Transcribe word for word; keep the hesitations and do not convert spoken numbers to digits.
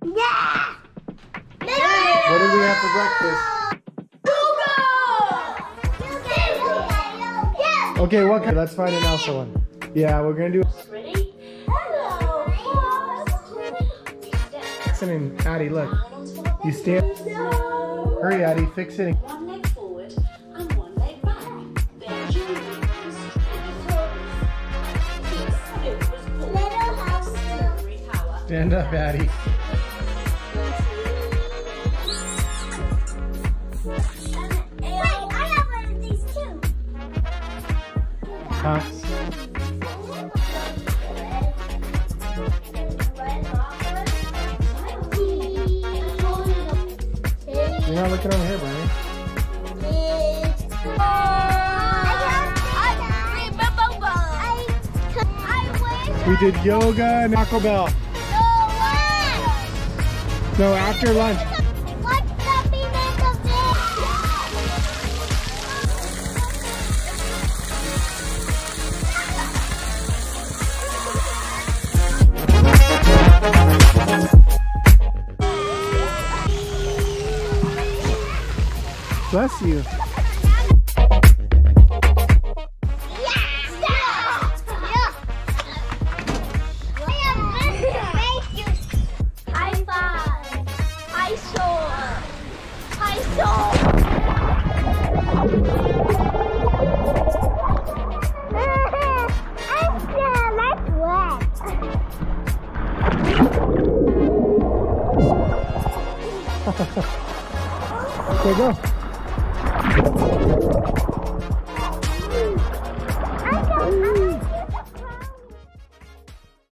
Yeah. What did we have for breakfast? Okay, what kind? Let's find an Elsa one. Yeah, we're gonna do. Ready? Hello. Fix it in, Addie. Look, you stand. Hurry, Addie. Fix it. One leg forward and one leg back. Bend your knees. Little house. Power. Stand up, Addie. Huh? You're not looking over here, Brian. We did yoga and taco bell. No, after lunch. Bless you. High five. High soar. High soar. Okay, go.